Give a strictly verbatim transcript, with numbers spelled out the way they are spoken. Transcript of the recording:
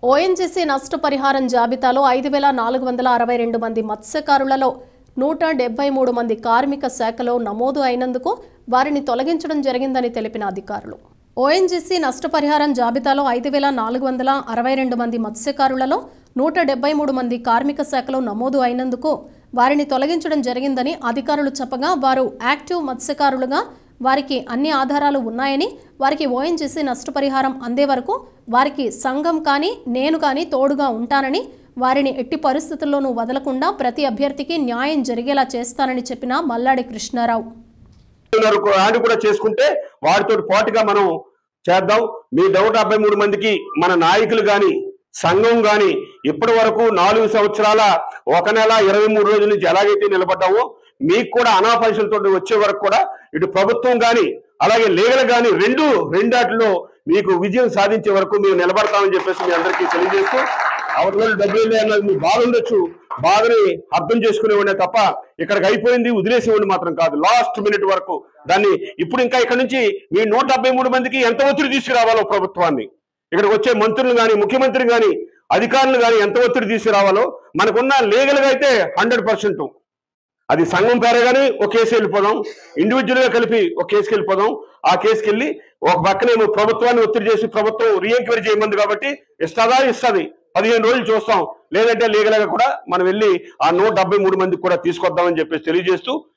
ONGC నష్టపరిహారం జాబితాలో ఐదు వేల నాలుగు వందల అరవై రెండు మంది మత్స్యకారులలో నూట డెబ్బై మూడు మంది కార్మిక శాఖలో నమోదు అయినందుకు వారిని తొలగించడం జరిగిందని తెలిపిన అధికారులు. ఓఎన్జీసీ నష్టపరిహారం జాబితాలో ఐదు వేల నాలుగు వందల అరవై రెండు మంది మత్స్యకారులలో నూట డెబ్బై మూడు మంది కార్మిక శాఖలో నమోదు అయినందుకు వారిని తొలగించడం జరిగిందని అధికారులు చెప్పగా, వారు యాక్టివ్ మత్స్యకారులుగా వారికి అన్ని ఆధారాలు ఉన్నాయని, వారికి ఓఎన్జీసీ నష్టపరిహారం అందే వరకు వారికి సంఘం కానీ నేను కానీ తోడుగా ఉంటానని, వారిని ఎట్టి పరిస్థితుల్లోనూ వదలకుండా ప్రతి అభ్యర్థికి న్యాయం జరిగేలా చేస్తానని చెప్పిన మల్లాడి కృష్ణారావు. కూడా చేసుకుంటే వారితో పాటుగా మనం చేద్దాం. మీ నూట డెబ్బై మూడు మందికి మన నాయకులు కానీ సంఘం కానీ ఇప్పటి వరకు నాలుగు సంవత్సరాల ఒక నెల ఇరవై మూడు రోజుల నుంచి ఎలాగైతే నిలబడ్డామో మీకు కూడా అనాపరిశలతో వచ్చే వరకు కూడా ఇటు ప్రభుత్వం కానీ అలాగే లీగల్ కానీ రెండు రెండాటిలో మీకు విజయం సాధించే వరకు మేము నిలబడతామని చెప్పేసి మీ అందరికీ తెలియజేస్తూ, అవతల రోజు డబ్బులు అన్నది మీ బాధ ఉండొచ్చు, బాధని అర్థం చేసుకునేవాడే తప్ప ఇక్కడికి అయిపోయింది వదిలేసేవాడిని మాత్రం కాదు. లాస్ట్ మినిట్ వరకు దాన్ని ఇప్పుడు ఇంకా ఇక్కడ నుంచి మీ నూట డెబ్బై మూడు మందికి ఎంత ఒత్తిడి తీసుకురావాలో ప్రభుత్వాన్ని, ఇక్కడికి వచ్చే మంత్రులు కానీ ముఖ్యమంత్రి కానీ అధికారులు కానీ ఎంత ఒత్తిడి తీసుకురావాలో మనకున్న లీగల్ గా అయితే హండ్రెడ్ పర్సెంట్ అది సంఘం పేరే కానీ ఒక కేసు వెళ్ళిపోదాం, ఇండివిజువల్ గా కలిపి ఒక కేసుకి వెళ్ళిపోదాం. ఆ కేసుకి వెళ్ళి ఒక పక్కనేమో ప్రభుత్వాన్ని ఒత్తిడి చేసి ప్రభుత్వం రీఎంక్వైరీ చేయమంది కాబట్టి ఇస్తుందా ఇస్తుంది పదిహేను రోజులు చూస్తాం, లేదంటే లీగల్ గా కూడా మనం వెళ్ళి ఆ నూట డెబ్బై మూడు మందికి కూడా తీసుకొద్దామని చెప్పేసి తెలియజేస్తూ